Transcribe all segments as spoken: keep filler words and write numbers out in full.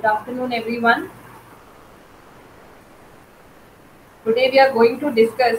Good afternoon, everyone. Today we are going to discuss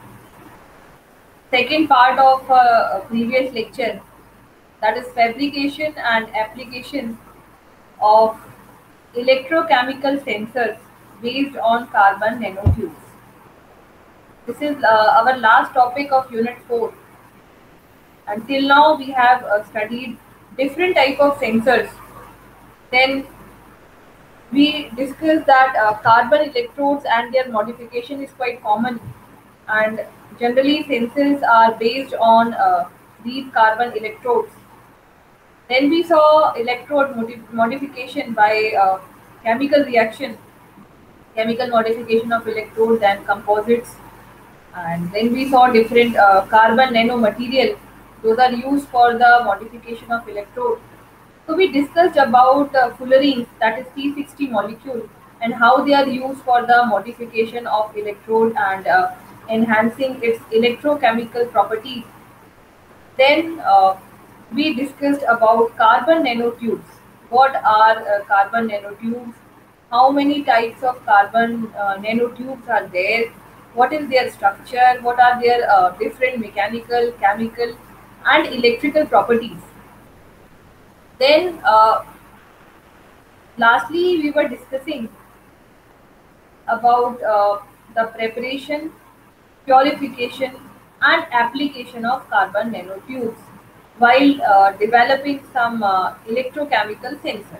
second part of uh, a previous lecture, that is fabrication and application of electrochemical sensors based on carbon nanotubes. This is uh, our last topic of Unit four. Until now, we have uh, studied different type of sensors. Then we discussed that uh, carbon electrodes and their modification is quite common, and generally sensors are based on uh, these carbon electrodes. Then we saw electrode modi- modification by uh, chemical reaction, chemical modification of electrodes and composites. And then we saw different uh, carbon nanomaterial. Those are used for the modification of electrode. So we discussed about uh, fullerenes, that is P sixty molecule, and how they are used for the modification of electrode and uh, enhancing its electrochemical properties. Then uh, we discussed about carbon nanotubes. What are uh, carbon nanotubes? How many types of carbon uh, nanotubes are there? What is their structure? What are their uh, different mechanical, chemical, and electrical properties? Then, uh, lastly, we were discussing about uh, the preparation, purification, and application of carbon nanotubes while uh, developing some uh, electrochemical sensor.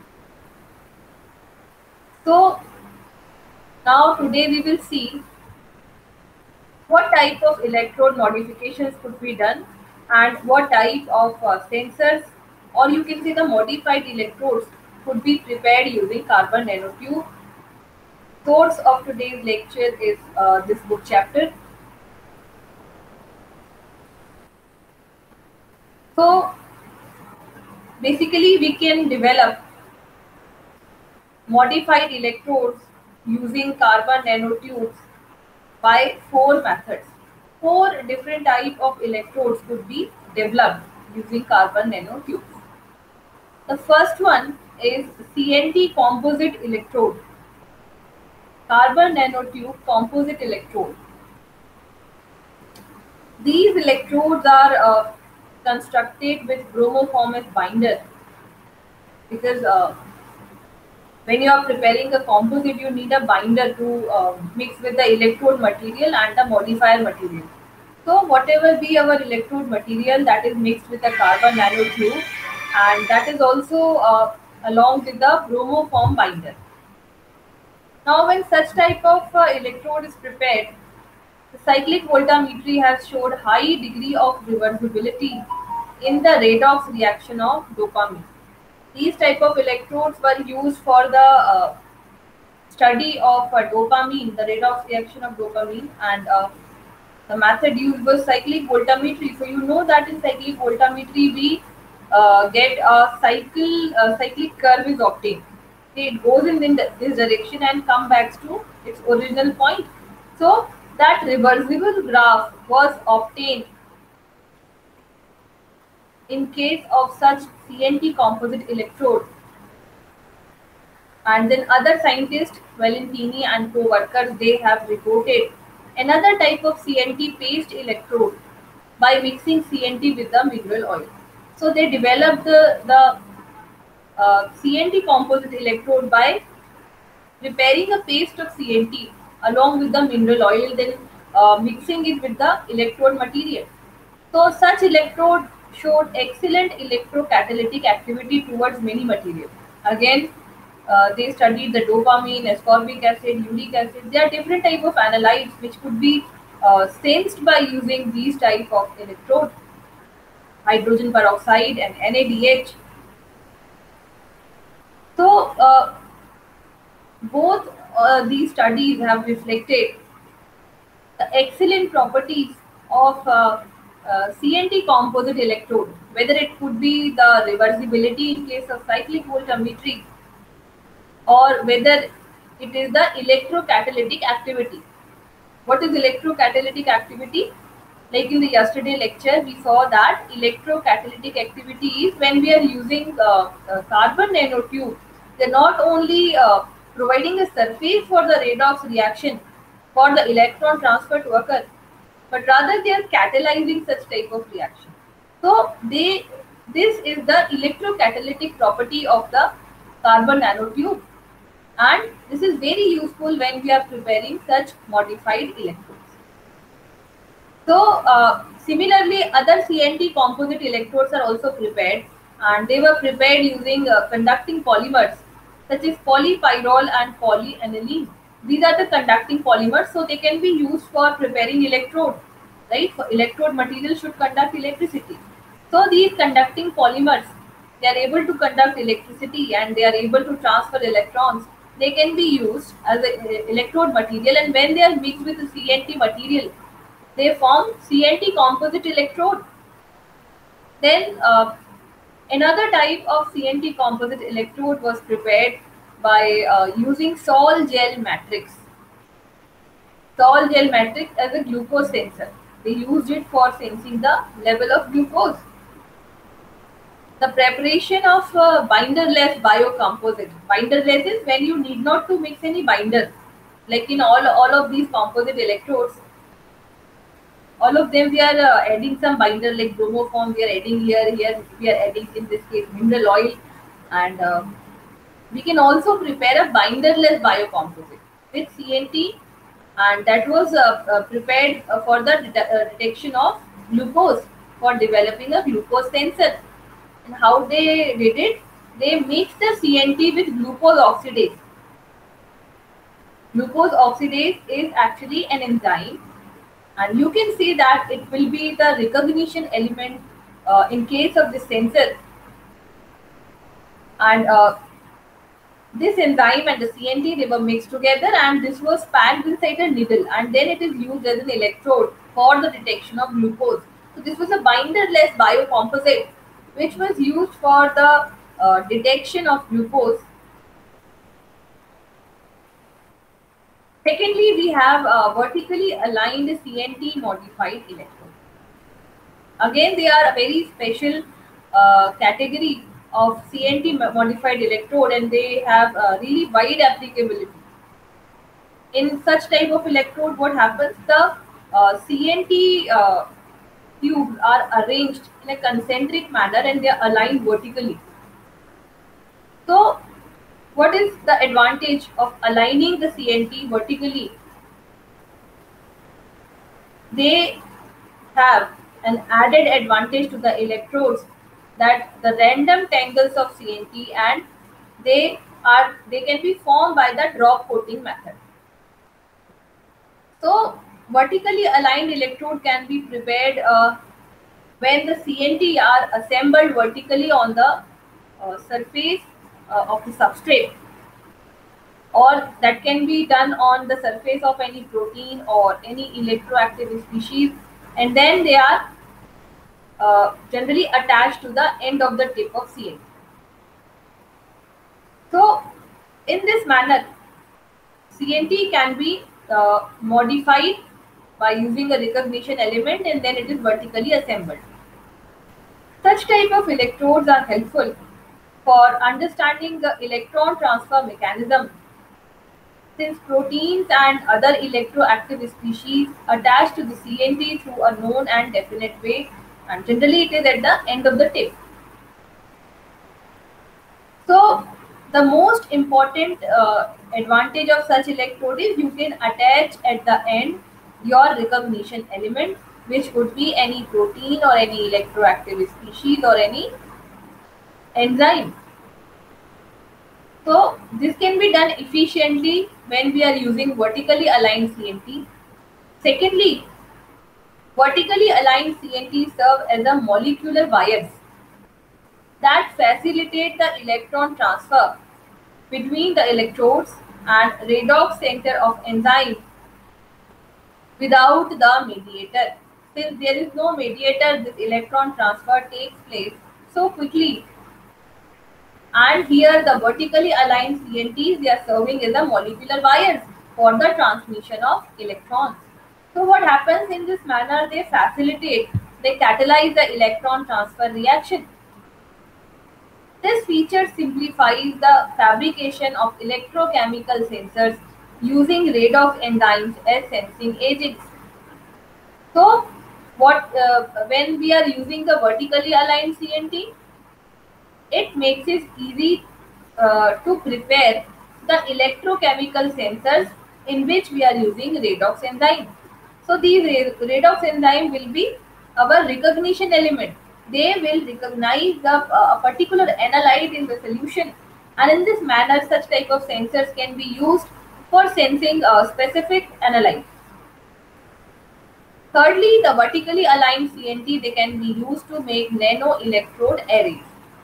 So now today we will see what type of electrode modifications could be done and what type of uh, sensors, or you can say the modified electrodes, could be prepared using carbon nanotube. Source of today's lecture is uh, this book chapter. So basically we can develop modified electrodes using carbon nanotubes by four methods. Four different type of electrodes could be developed using carbon nanotubes. The first one is C N T composite electrode, carbon nanotube composite electrode. These electrodes are uh, constructed with bromoform binder, because uh, when you are preparing a composite, you need a binder to uh, mix with the electrode material and the modifier material. So whatever be our electrode material, that is mixed with the carbon nanotube, and that is also uh, along with the bromoform binder. Now when such type of uh, electrode is prepared, the cyclic voltammetry has showed high degree of reversibility in the redox reaction of dopamine. These type of electrodes were used for the uh, study of uh, dopamine, the redox reaction of dopamine, and uh, the method used was cyclic voltammetry. So you know that in cyclic voltammetry we uh, get a cycle, a cyclic curve is obtained. Okay, it goes in this direction and come back to its original point. So that reversible graph was obtained in case of such C N T composite electrode. And then other scientists, Valentini and co-workers, they have reported another type of C N T paste electrode by mixing C N T with the mineral oil. So they developed the, the uh, C N T composite electrode by preparing a paste of C N T along with the mineral oil, then uh, mixing it with the electrode material. So such electrode showed excellent electrocatalytic activity towards many materials. Again, uh, they studied the dopamine, ascorbic acid, uric acid. There are different type of analytes which could be uh, sensed by using these type of electrode, hydrogen peroxide and N A D H. So uh, both uh, these studies have reflected the excellent properties of uh, uh, C N T composite electrode, whether it could be the reversibility in case of cyclic voltammetry, or whether it is the electrocatalytic activity. What is electrocatalytic activity? Like in the yesterday lecture, we saw that electrocatalytic activity is when we are using uh, uh, carbon nanotube They're not only uh, providing a surface for the redox reaction for the electron transfer to occur, but rather they are catalyzing such type of reaction. So they, this is the electrocatalytic property of the carbon nanotube, and this is very useful when we are preparing such modified electrodes. So uh, similarly, other C N T composite electrodes are also prepared, and they were prepared using uh, conducting polymers such as polypyrrole and polyaniline. These are the conducting polymers, so they can be used for preparing electrode. Right? For electrode material should conduct electricity. So these conducting polymers, they are able to conduct electricity and they are able to transfer electrons. They can be used as a electrode material, and when they are mixed with the C N T material, they form C N T composite electrode. Then uh, another type of C N T composite electrode was prepared by uh, using Sol gel matrix. Sol gel matrix as a glucose sensor. They used it for sensing the level of glucose. The preparation of uh, binderless biocomposite. Binderless is when you need not to mix any binder. Like in all, all of these composite electrodes, all of them we are uh, adding some binder like bromoform. We are adding here, here we are adding in this case mineral oil, and uh, we can also prepare a binderless biocomposite with C N T, and that was uh, uh, prepared uh, for the det uh, detection of glucose, for developing a glucose sensor. And how they did it? They mixed the C N T with glucose oxidase. Glucose oxidase is actually an enzyme, and you can see that it will be the recognition element uh, in case of the sensor. And uh, this enzyme and the C N T, they were mixed together, and this was packed inside a needle, and then it is used as an electrode for the detection of glucose. So this was a binderless biocomposite which was used for the uh, detection of glucose. Secondly, we have uh, vertically aligned C N T modified electrode. Again, they are a very special uh, category of C N T modified electrode, and they have uh, really wide applicability. In such type of electrode, what happens? The uh, C N T uh, tubes are arranged in a concentric manner and they are aligned vertically. So, what is the advantage of aligning the C N T vertically? They have an added advantage to the electrodes, that the random tangles of C N T, and they are they can be formed by the drop coating method. So vertically aligned electrode can be prepared uh, when the C N T are assembled vertically on the uh, surface uh, of the substrate, or that can be done on the surface of any protein or any electroactive species, and then they are uh, generally attached to the end of the tip of C N T. So in this manner, C N T can be uh, modified by using a recognition element, and then it is vertically assembled. Such type of electrodes are helpful for understanding the electron transfer mechanism, since proteins and other electroactive species attach to the C N T through a known and definite way, and generally it is at the end of the tip. So the most important uh, advantage of such electrode is you can attach at the end your recognition element, which could be any protein or any electroactive species or any enzyme. So this can be done efficiently when we are using vertically aligned C N T. Secondly, vertically aligned C N T serve as a molecular wires that facilitate the electron transfer between the electrodes and redox center of enzyme without the mediator. Since there is no mediator, this electron transfer takes place so quickly. And here the vertically aligned C N Ts, they are serving as a molecular wires for the transmission of electrons. So what happens in this manner? They facilitate, they catalyze the electron transfer reaction. This feature simplifies the fabrication of electrochemical sensors using redox enzymes as sensing agents. So, what uh, when we are using the vertically aligned C N T, it makes it easy uh, to prepare the electrochemical sensors in which we are using redox enzyme. So these re- redox enzyme will be our recognition element. They will recognize the uh, particular analyte in the solution, and in this manner, such type of sensors can be used for sensing a specific analyte. Thirdly, the vertically aligned C N T, they can be used to make nano electrode arrays.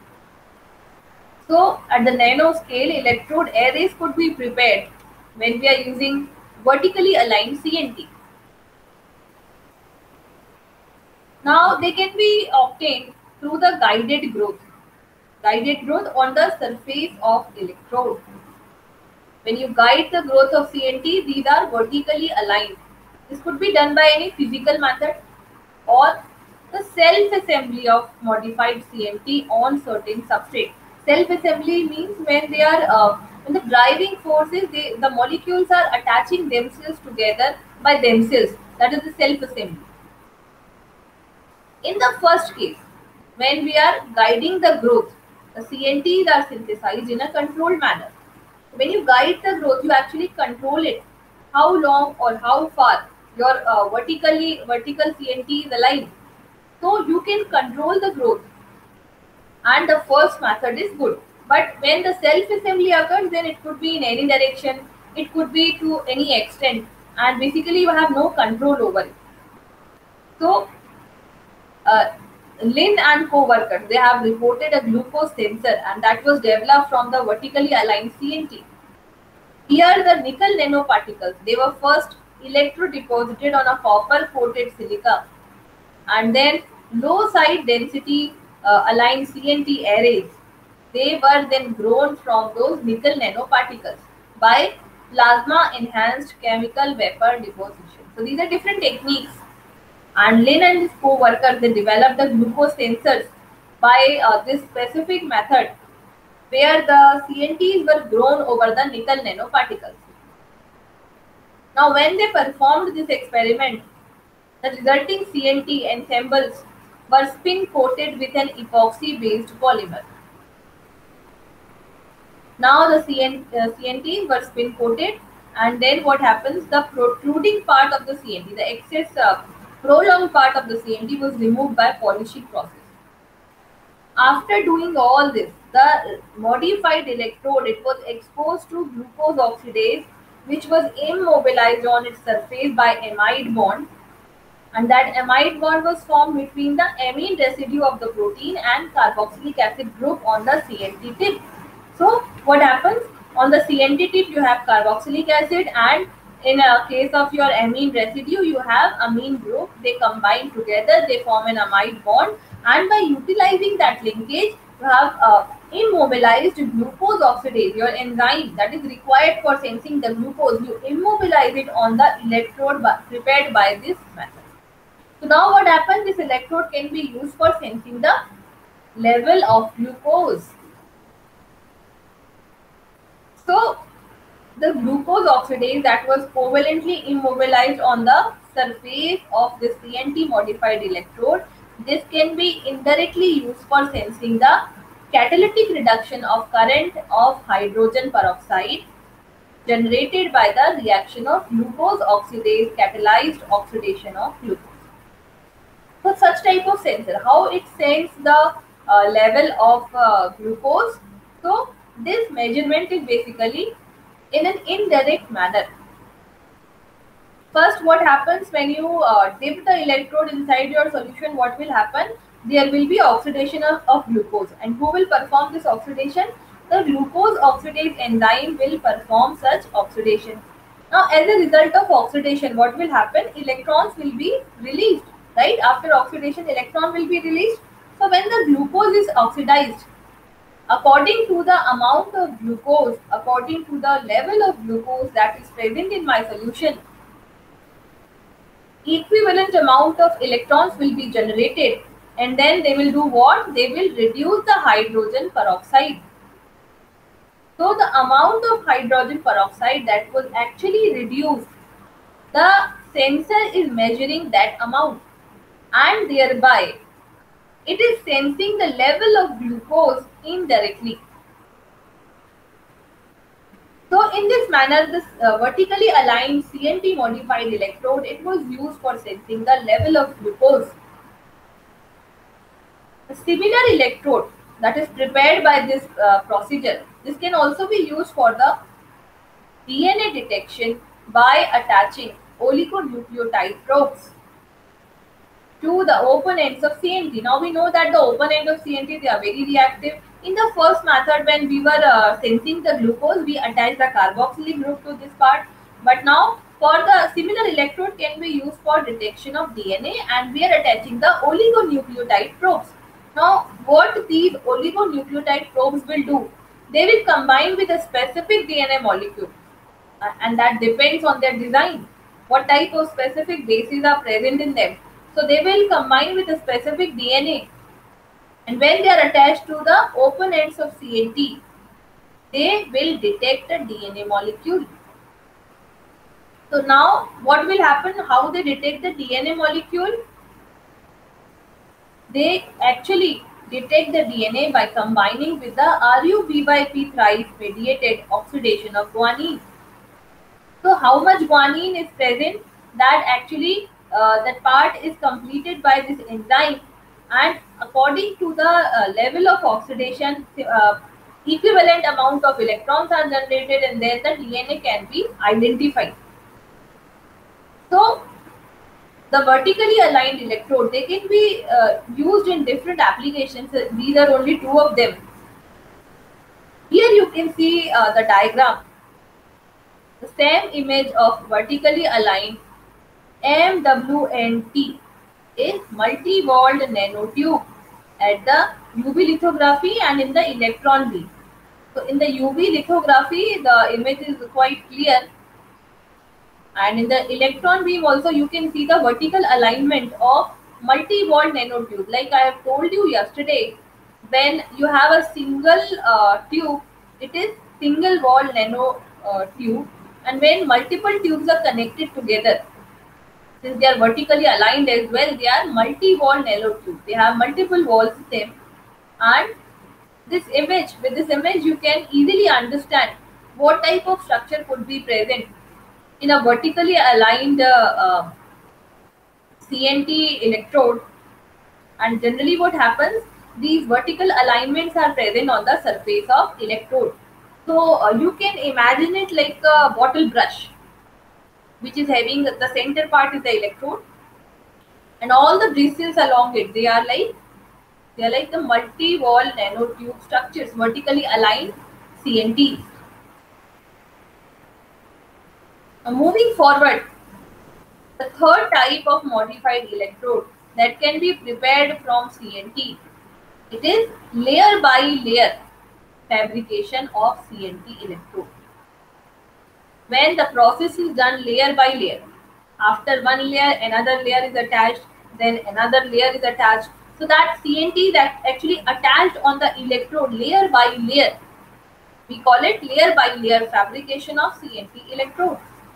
So at the nanoscale, electrode arrays could be prepared when we are using vertically aligned C N T. Now they can be obtained through the guided growth. Guided growth on the surface of electrode. When you guide the growth of C N T, these are vertically aligned. This could be done by any physical method or the self-assembly of modified C N T on certain substrate. Self-assembly means when they are uh, when the driving forces, they, the molecules are attaching themselves together by themselves. That is the self-assembly. In the first case, when we are guiding the growth, the C N Ts are synthesized in a controlled manner. When you guide the growth, you actually control it. How long or how far your uh, vertically vertical C N T is aligned. So you can control the growth, and the first method is good. But when the self-assembly occurs, then it could be in any direction, it could be to any extent, and basically you have no control over it. So uh, Lin and co-workers, they have reported a glucose sensor, and that was developed from the vertically aligned C N T. Here the nickel nanoparticles, they were first electrodeposited on a copper coated silica, and then low side density uh, aligned C N T arrays, they were then grown from those nickel nanoparticles by plasma enhanced chemical vapor deposition. So these are different techniques, and Lin and his co-workers, they developed the glucose sensors by uh, this specific method where the C N Ts were grown over the nickel nanoparticles. Now when they performed this experiment, the resulting C N T ensembles were spin coated with an epoxy based polymer. Now the C N, uh, C N Ts were spin coated, and then what happens? The protruding part of the C N T, the excess uh, prolonged part of the C N T was removed by polishing process. After doing all this, the modified electrode, it was exposed to glucose oxidase, which was immobilized on its surface by amide bond, and that amide bond was formed between the amine residue of the protein and carboxylic acid group on the C N T tip. So what happens? On the C N T tip, you have carboxylic acid, and in a case of your amine residue, you have amine group. They combine together, they form an amide bond, and by utilizing that linkage, you have uh, immobilized glucose oxidase, your enzyme that is required for sensing the glucose. You immobilize it on the electrode by, prepared by this method. So now what happens? This electrode can be used for sensing the level of glucose. So the glucose oxidase that was covalently immobilized on the surface of the C N T modified electrode, this can be indirectly used for sensing the catalytic reduction of current of hydrogen peroxide generated by the reaction of glucose oxidase catalyzed oxidation of glucose. So such type of sensor, how it senses the uh, level of uh, glucose. So this measurement is basically in an indirect manner. First, what happens when you uh, dip the electrode inside your solution, what will happen? There will be oxidation of, of glucose, and who will perform this oxidation? The glucose oxidase enzyme will perform such oxidation. Now as a result of oxidation, what will happen? Electrons will be released, right? After oxidation, electron will be released. So when the glucose is oxidized, according to the amount of glucose, according to the level of glucose that is present in my solution, equivalent amount of electrons will be generated, and then they will do what? They will reduce the hydrogen peroxide. So the amount of hydrogen peroxide that was actually reduced, the sensor is measuring that amount, and thereby it is sensing the level of glucose indirectly. So in this manner, this uh, vertically aligned C N T modified electrode, it was used for sensing the level of glucose. A similar electrode that is prepared by this uh, procedure, this can also be used for the D N A detection by attaching oligonucleotide probes to the open ends of C N T. Now we know that the open end of C N T, they are very reactive. In the first method, when we were uh, sensing the glucose, we attached the carboxylic group to this part. But now for the similar electrode can be used for detection of D N A, and we are attaching the oligonucleotide probes. Now what these oligonucleotide probes will do, they will combine with a specific D N A molecule, uh, and that depends on their design, what type of specific bases are present in them. So they will combine with a specific D N A, and when they are attached to the open ends of C N T, they will detect a D N A molecule. So now what will happen? How they detect the D N A molecule? They actually detect the D N A by combining with the R U B Y P thrice mediated oxidation of guanine. So how much guanine is present? That actually uh, that part is completed by this enzyme, and according to the uh, level of oxidation, uh, equivalent amount of electrons are generated, and then the D N A can be identified. So the vertically aligned electrode, they can be uh, used in different applications. These are only two of them. Here you can see uh, the diagram, the same image of vertically aligned M W N T is multi-walled nanotube at the U V lithography and in the electron beam. So in the U V lithography, the image is quite clear, and in the electron beam also you can see the vertical alignment of multi-walled nanotube. Like I have told you yesterday, when you have a single uh, tube, it is single wall nano uh, tube, and when multiple tubes are connected together, since they are vertically aligned as well, they are multi-wall nanotube. They have multiple walls in them, and this image, with this image, you can easily understand what type of structure could be present in a vertically aligned uh, uh, C N T electrode. And generally, what happens? These vertical alignments are present on the surface of electrode. So uh, you can imagine it like a bottle brush, which is having the center part is the electrode, and all the bristles along it, they are like they are like the multi-wall nanotube structures, vertically aligned C N Ts. Now moving forward, the third type of modified electrode that can be prepared from C N T, it is layer by layer fabrication of C N T electrode. When the process is done layer by layer, after one layer, another layer is attached, then another layer is attached. So that C N T that actually attached on the electrode layer by layer, we call it layer by layer fabrication of C N T electrode.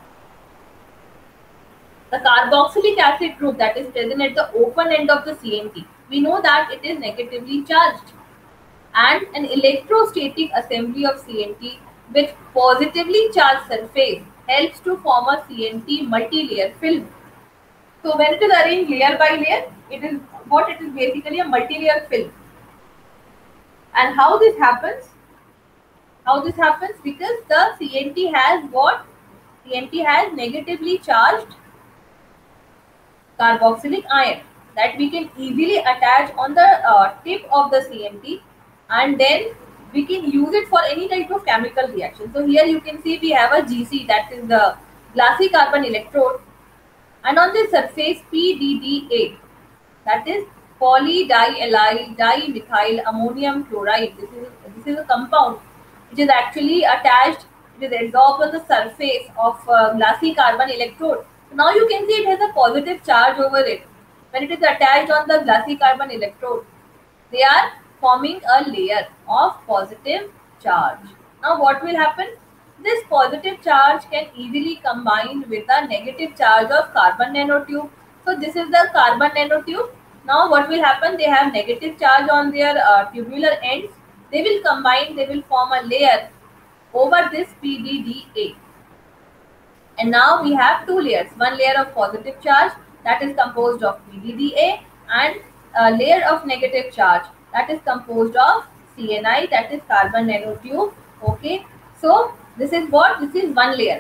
The carboxylic acid group that is present at the open end of the C N T, we know that it is negatively charged, and an electrostatic assembly of C N T with positively charged surface helps to form a C N T multi-layer film. So when it is arranged layer by layer, it is what it is basically a multi-layer film. And how this happens? How this happens? Because the C N T has what? C N T has negatively charged carboxylic ion that we can easily attach on the uh, tip of the C N T, and then we can use it for any type of chemical reaction. So here you can see we have a G C, that is the glassy carbon electrode, and on this surface P D D A, that is polydiallyl dimethyl ammonium chloride. This is this is a compound which is actually attached, it is adsorbed on the surface of uh, glassy carbon electrode. So now you can see it has a positive charge over it. when it is attached on the glassy carbon electrode, they are forming a layer of positive charge. Now what will happen? This positive charge can easily combine with the negative charge of carbon nanotube. So this is the carbon nanotube. Now what will happen? They have negative charge on their uh, tubular ends. They will combine, they will form a layer over this P D D A. And now we have two layers. One layer of positive charge that is composed of P D D A, and a layer of negative charge that is composed of C N I, that is carbon nanotube. Okay. So this is what? This is one layer.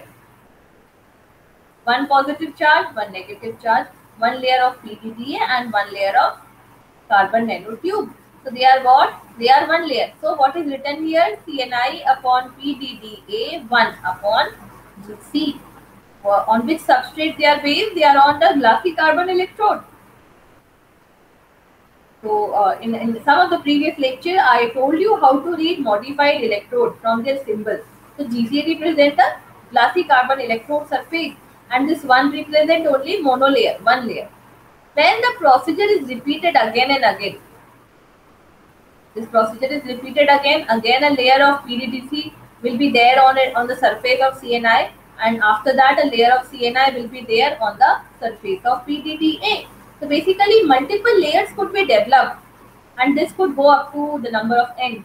One positive charge, one negative charge, one layer of P D D A and one layer of carbon nanotube. So they are what? They are one layer. So what is written here? C N I upon P D D A one upon G C. On which substrate they are based? They are on the glassy carbon electrode. So uh, in, in some of the previous lecture, I told you how to read modified electrode from their symbols. So G C represents a glassy carbon electrode surface, and this one represents only monolayer, one layer. When the procedure is repeated again and again, this procedure is repeated again, again a layer of P D D C will be there on it, on the surface of C N I, and after that a layer of C N I will be there on the surface of P D D A. So basically multiple layers could be developed, and this could go up to the number of n,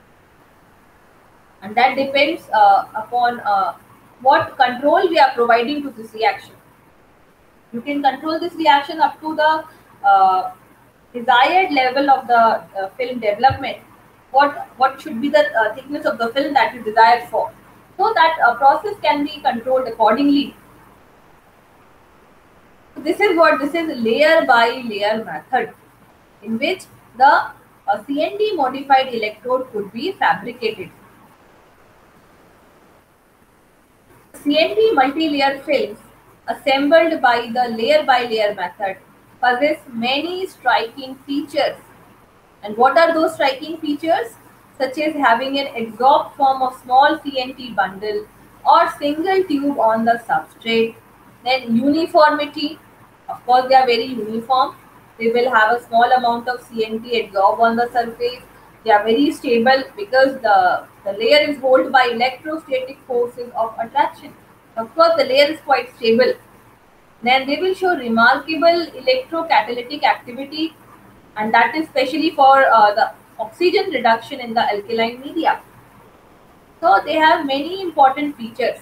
and that depends uh, upon uh, what control we are providing to this reaction. You can control this reaction up to the uh, desired level of the uh, film development. What what should be the uh, thickness of the film that you desire for? So that uh, process can be controlled accordingly. So this is what this is layer by layer method, in which the uh, C N T modified electrode could be fabricated. C N T multi-layer films assembled by the layer by layer method possess many striking features. And what are those striking features? Such as having an adsorbed form of small C N T bundle or single tube on the substrate. Then uniformity, of course they are very uniform. They will have a small amount of C N T adsorbed on the surface. They are very stable because the, the layer is held by electrostatic forces of attraction. Of course the layer is quite stable. Then they will show remarkable electrocatalytic activity, and that is especially for uh, the oxygen reduction in the alkaline media. So they have many important features.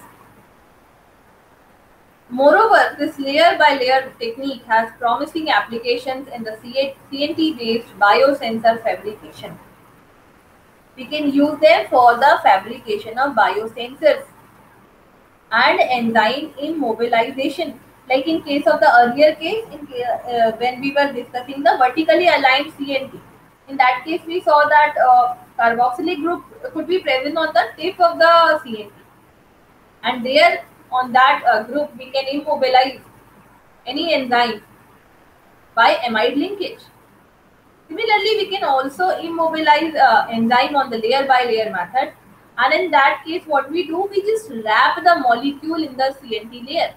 Moreover, this layer by layer technique has promising applications in the C N T based biosensor fabrication. We can use them for the fabrication of biosensors and enzyme immobilization. Like in case of the earlier case, in, uh, when we were discussing the vertically aligned C N T, in that case we saw that uh, carboxylic group could be present on the tip of the C N T, and there on that uh, group we can immobilize any enzyme by amide linkage. Similarly, we can also immobilize uh, enzyme on the layer by layer method, and in that case what we do, we just wrap the molecule in the C N T layer.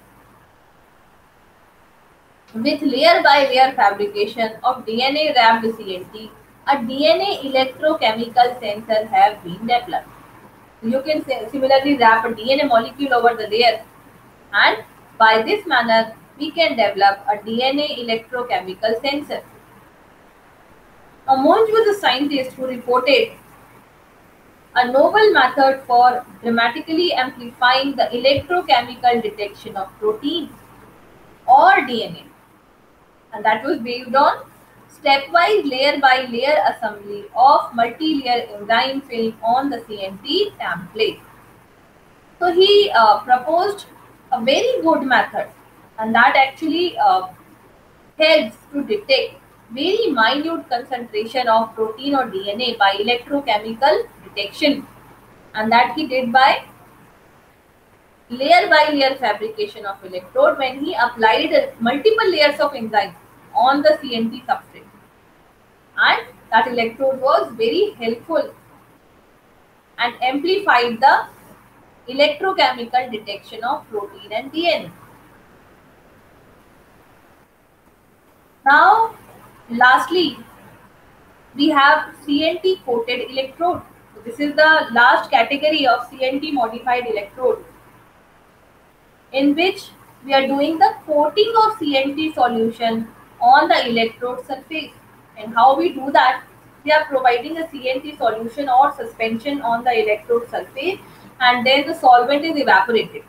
With layer by layer fabrication of D N A wrapped C N T, a D N A electrochemical sensor have been developed. You can similarly wrap a D N A molecule over the layer, and by this manner we can develop a D N A electrochemical sensor. Now, Monge was a scientist who reported a novel method for dramatically amplifying the electrochemical detection of proteins or D N A. And that was based on stepwise layer by layer assembly of multi-layer enzyme film on the C N T template. So he uh, proposed a very good method, and that actually uh, helps to detect very minute concentration of protein or D N A by electrochemical detection, and that he did by layer by layer fabrication of electrode when he applied multiple layers of enzyme on the C N T substrate, and that electrode was very helpful and amplified the electrochemical detection of protein and D N A. Now, lastly, we have C N T coated electrode. So this is the last category of C N T modified electrode, in which we are doing the coating of C N T solution on the electrode surface. And how we do that? We are providing a C N T solution or suspension on the electrode surface, and then the solvent is evaporated.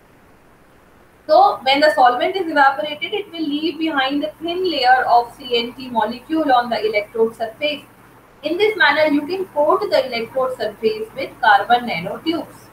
So when the solvent is evaporated, it will leave behind a thin layer of C N T molecule on the electrode surface. In this manner, you can coat the electrode surface with carbon nanotubes.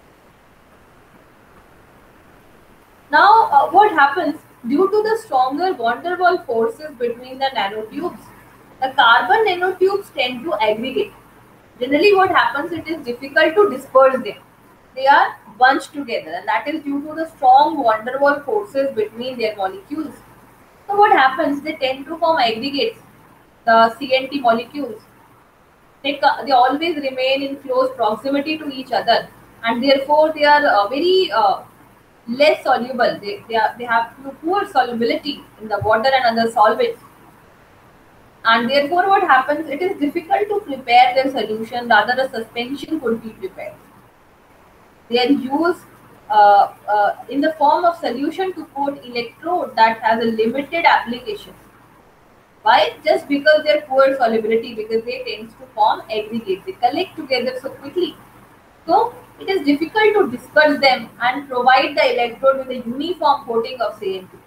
Now, uh, what happens due to the stronger van der Waals forces between the nanotubes? The carbon nanotubes tend to aggregate. Generally, what happens, it is difficult to disperse them. They are bunched together, and that is due to the strong van der Waals forces between their molecules. So, what happens? They tend to form aggregates, the C N T molecules. They, they always remain in close proximity to each other, and therefore they are uh, very uh, less soluble. They, they, are, they have poor solubility in the water and other solvents, and therefore what happens, it is difficult to prepare their solution, rather a suspension could be prepared. They are used uh, uh, in the form of solution to coat electrode that has a limited application. Why? Just because their poor solubility, because they tend to form aggregates. They collect together so quickly. So it is difficult to disperse them and provide the electrode with a uniform coating of C N T.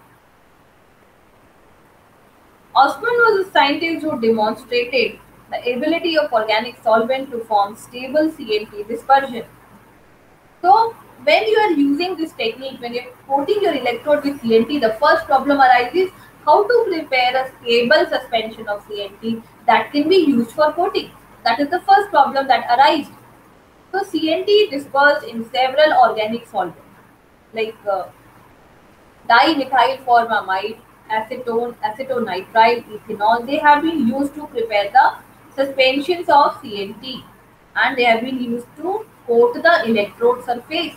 Osborn was a scientist who demonstrated the ability of organic solvent to form stable C N T dispersion. So when you are using this technique, when you are coating your electrode with C N T, the first problem arises how to prepare a stable suspension of C N T that can be used for coating. That is the first problem that arises. So C N T is dispersed in several organic solvents like uh, dimethylformamide, acetone, acetonitrile, ethanol. They have been used to prepare the suspensions of C N T, and they have been used to coat the electrode surface.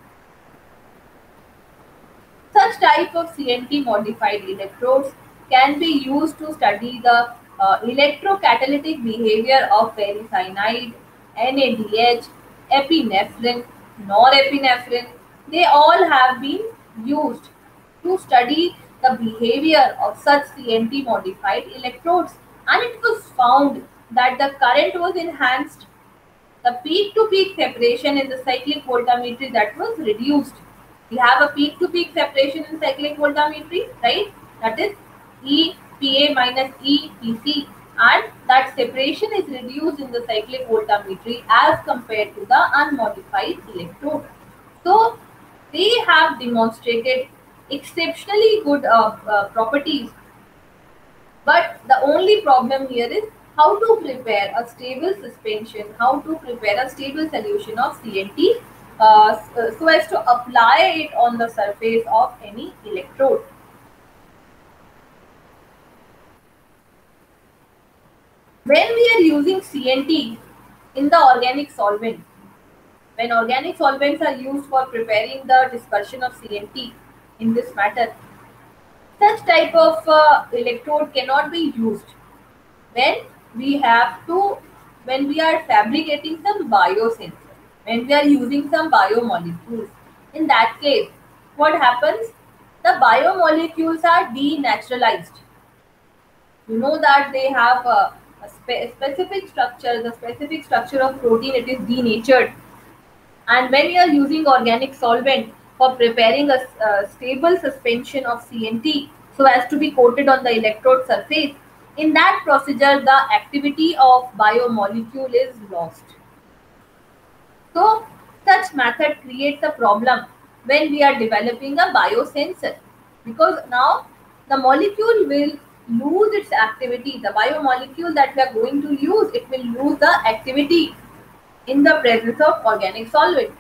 Such type of C N T modified electrodes can be used to study the uh, electrocatalytic behavior of ferricyanide, N A D H, epinephrine, norepinephrine. They all have been used to study the behavior of such C N T modified electrodes, and it was found that the current was enhanced. The peak-to-peak separation in the cyclic voltammetry, that was reduced. We have a peak-to-peak separation in cyclic voltammetry, right? That is E P A minus E P C, and that separation is reduced in the cyclic voltammetry as compared to the unmodified electrode. So they have demonstrated exceptionally good uh, uh, properties, but the only problem here is how to prepare a stable suspension, how to prepare a stable solution of C N T uh, so as to apply it on the surface of any electrode. When we are using C N T in the organic solvent, when organic solvents are used for preparing the dispersion of C N T in this matter, such type of uh, electrode cannot be used when we have to, when we are fabricating some biosensor, when we are using some biomolecules. In that case, what happens? The biomolecules are denaturalized. You know that they have a, a spe specific structure, the specific structure of protein, it is denatured. And when you are using organic solvent for preparing a, a stable suspension of C N T so as to be coated on the electrode surface, in that procedure the activity of biomolecule is lost. So such method creates a problem when we are developing a biosensor, because now the molecule will lose its activity. The biomolecule that we are going to use, it will lose the activity in the presence of organic solvent.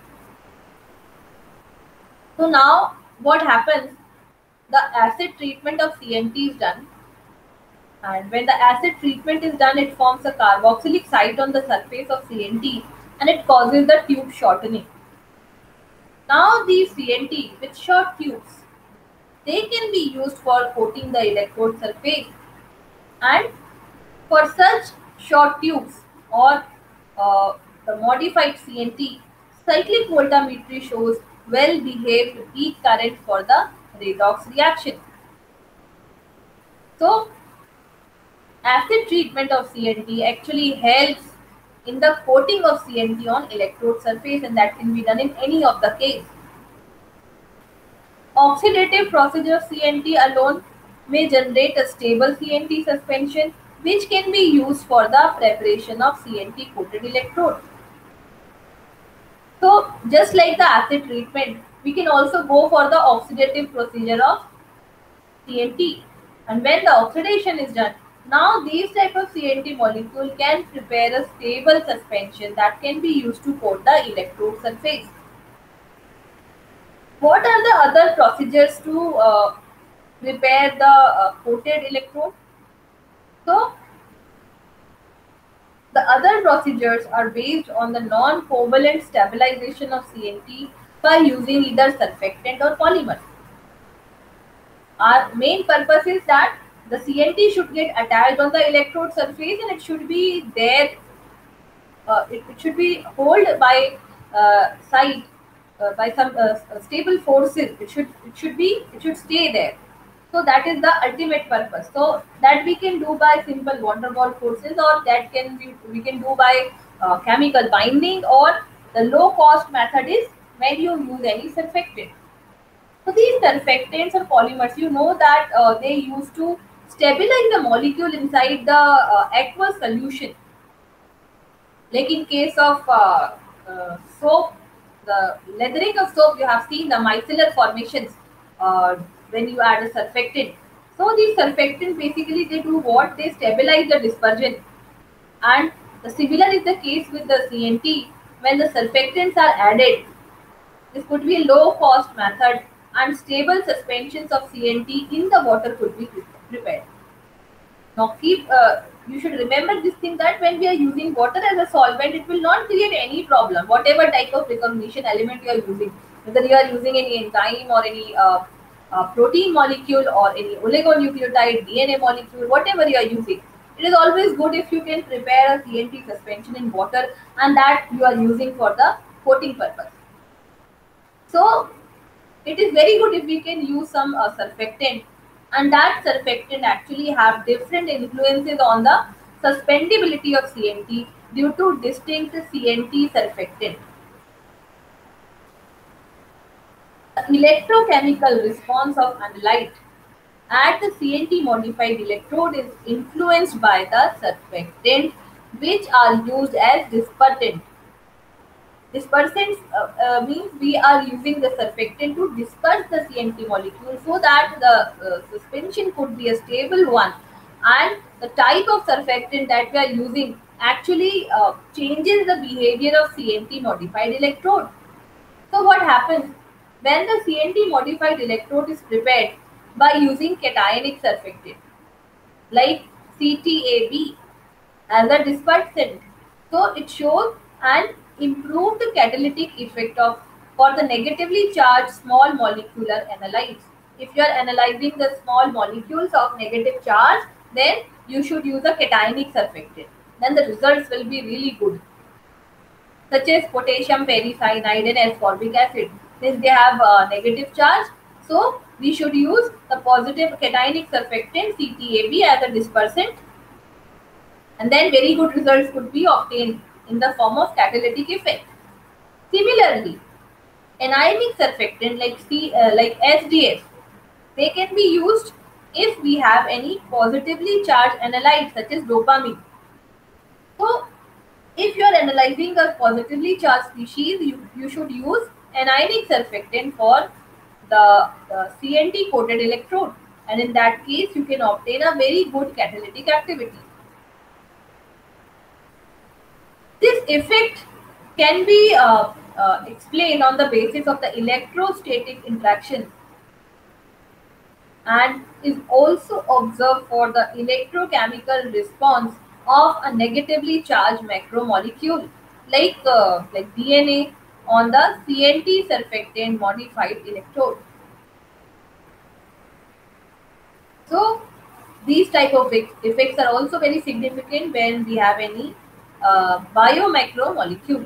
So now what happens? The acid treatment of C N T is done, and when the acid treatment is done, it forms a carboxylic site on the surface of C N T, and it causes the tube shortening. Now these C N T with short tubes, they can be used for coating the electrode surface. And for such short tubes or uh, the modified C N T, cyclic voltammetry shows well-behaved peak current for the redox reaction. So, acid treatment of C N T actually helps in the coating of C N T on electrode surface, and that can be done in any of the case. Oxidative procedure of C N T alone may generate a stable C N T suspension, which can be used for the preparation of C N T coated electrode. So just like the acid treatment, we can also go for the oxidative procedure of C N T. And when the oxidation is done, now these type of C N T molecule can prepare a stable suspension that can be used to coat the electrode surface. What are the other procedures to uh, prepare the uh, coated electrode? So the other procedures are based on the non-covalent stabilization of C N T by using either surfactant or polymers. Our main purpose is that the C N T should get attached on the electrode surface and it should be there, uh, it, it should be held by uh, side uh, by some uh, stable forces. It should it should be it should stay there. So that is the ultimate purpose. So that we can do by simple van der Waals forces, or that can be we can do by uh, chemical binding, or the low cost method is when you use any surfactant. So these surfactants or polymers, you know that uh, they used to stabilize the molecule inside the uh, aqueous solution. Like in case of uh, uh, soap, the leathering of soap, you have seen the micellar formations uh, when you add a surfactant. So these surfactants basically they do what? They stabilize the dispersion. And the similar is the case with the C N T. When the surfactants are added, this could be a low cost method and stable suspensions of C N T in the water could be prepared. Now keep, uh, you should remember this thing that when we are using water as a solvent, it will not create any problem. Whatever type of recognition element you are using, whether you are using any enzyme or any uh, uh, protein molecule or any oligonucleotide, D N A molecule, whatever you are using, it is always good if you can prepare a C N T suspension in water and that you are using for the coating purpose. So it is very good if we can use some uh, surfactant, and that surfactant actually have different influences on the suspendability of C N T due to distinct C N T surfactant. The electrochemical response of analyte at the C N T modified electrode is influenced by the surfactant which are used as dispersant. Dispersants uh, uh, means we are using the surfactant to disperse the C N T molecule so that the uh, suspension could be a stable one, and the type of surfactant that we are using actually uh, changes the behavior of C N T modified electrode. So what happens when the C N T modified electrode is prepared by using cationic surfactant like C T A B as a dispersant? So it shows an improved catalytic effect of for the negatively charged small molecular analytes. If you are analyzing the small molecules of negative charge, then you should use a cationic surfactant. Then the results will be really good, such as potassium pericyanide and ascorbic acid. Since they have a negative charge, so we should use the positive cationic surfactant C T A B as a dispersant, and then very good results could be obtained in the form of catalytic effect. Similarly, anionic surfactant like C, uh, like S D S, they can be used if we have any positively charged analyte such as dopamine. So, if you are analyzing a positively charged species, you, you should use anionic surfactant for the, the C N T coated electrode, and in that case you can obtain a very good catalytic activity. This effect can be uh, uh, explained on the basis of the electrostatic interaction and is also observed for the electrochemical response of a negatively charged macromolecule like, uh, like D N A on the C N T surfactant modified electrode. So these type of effects are also very significant when we have any uh, biomacromolecule.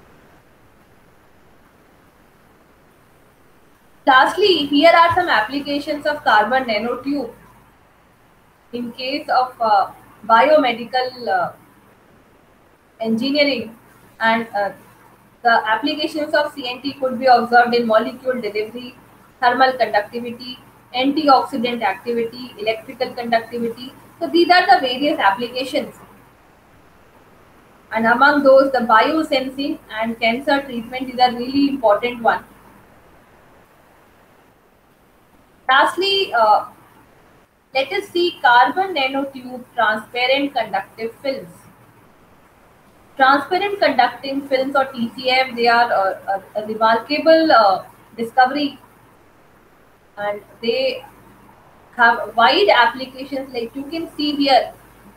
Lastly, here are some applications of carbon nanotube in case of uh, biomedical uh, engineering, and uh, the applications of C N T could be observed in molecule delivery, thermal conductivity, antioxidant activity, electrical conductivity. So these are the various applications, and among those the biosensing and cancer treatment is a really important one. Lastly, uh, let us see carbon nanotube transparent conductive films. Transparent conducting films, or T C F, they are uh, a, a remarkable uh, discovery, and they have wide applications like you can see here.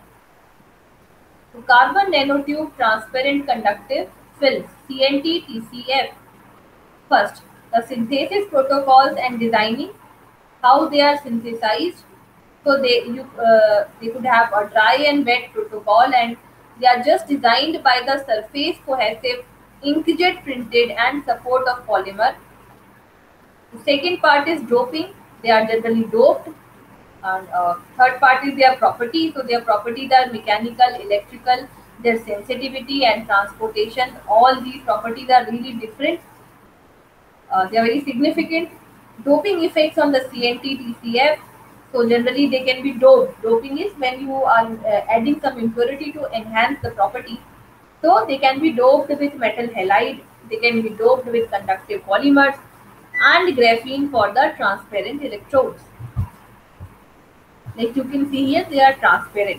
So carbon nanotube transparent conductive films, C N T T C F. First, the synthesis protocols and designing, how they are synthesized. So they you uh, they could have a dry and wet protocol, and they are just designed by the surface cohesive inkjet printed and support of polymer. The second part is doping. They are generally doped. And uh, third part is their properties. So their properties are mechanical, electrical, their sensitivity and transportation. All these properties are really different. Uh, they are very significant. Doping effects on the C N T T C F. So generally they can be doped. Doping is when you are uh, adding some impurity to enhance the property. So they can be doped with metal halide. They can be doped with conductive polymers and graphene for the transparent electrodes. Like you can see here, they are transparent.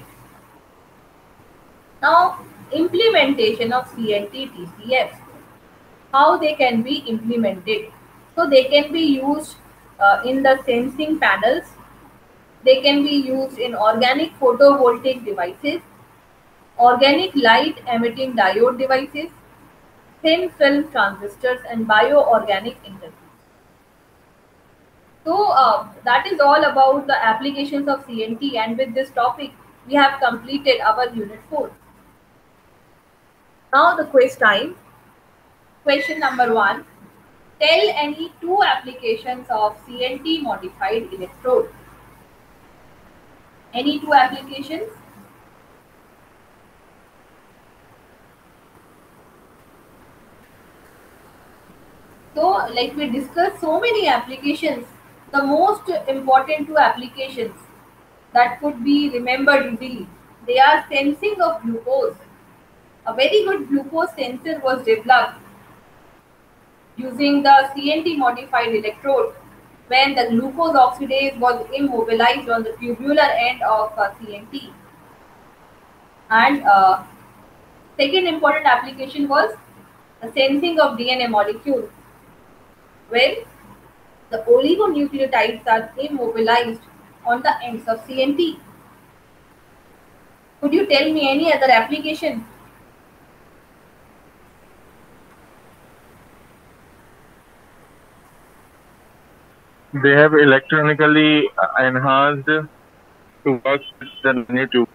Now, implementation of C N T T C F, how they can be implemented. So they can be used uh, in the sensing panels. They can be used in organic photovoltaic devices, organic light emitting diode devices, thin film transistors, and bioorganic interfaces. So uh, that is all about the applications of C N T, and with this topic we have completed our unit four. Now the quiz time. Question number one. Tell any two applications of C N T modified electrode. Any two applications? So like we discussed so many applications, the most important two applications that could be remembered easily. They are sensing of glucose. A very good glucose sensor was developed using the C N T modified electrode when the glucose oxidase was immobilized on the tubular end of uh, C N T. And uh, second important application was the sensing of D N A molecule, when the oligonucleotides are immobilized on the ends of C N T. Could you tell me any other application? They have electronically enhanced to work with the nanotube.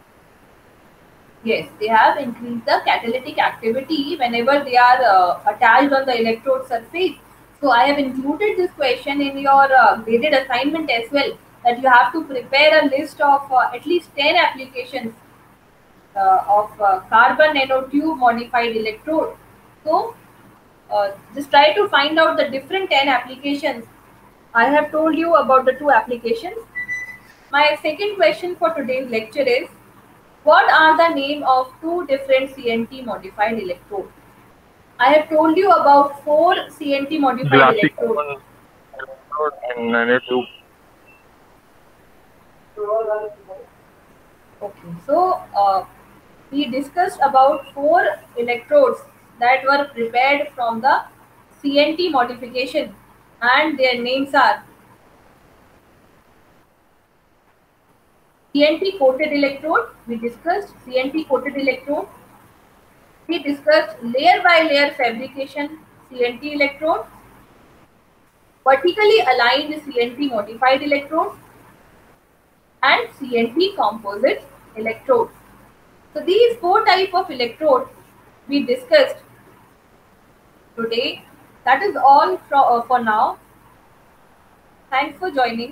Yes, they have increased the catalytic activity whenever they are uh, attached on the electrode surface. So I have included this question in your uh, graded assignment as well, that you have to prepare a list of uh, at least ten applications uh, of uh, carbon nanotube modified electrode. So uh, just try to find out the different ten applications. I have told you about the two applications. My second question for today's lecture is, what are the name of two different C N T modified electrodes? I have told you about four C N T modified Glassy electrodes. electrode and nanotube. Okay, so uh, we discussed about four electrodes that were prepared from the C N T modification, and their names are C N T coated electrode. We discussed C N T coated electrode. We discussed layer by layer fabrication C N T electrode, vertically aligned C N T modified electrode, and C N T composite electrodes. So these four types of electrodes we discussed today. That is all for, uh, for now. Thanks for joining.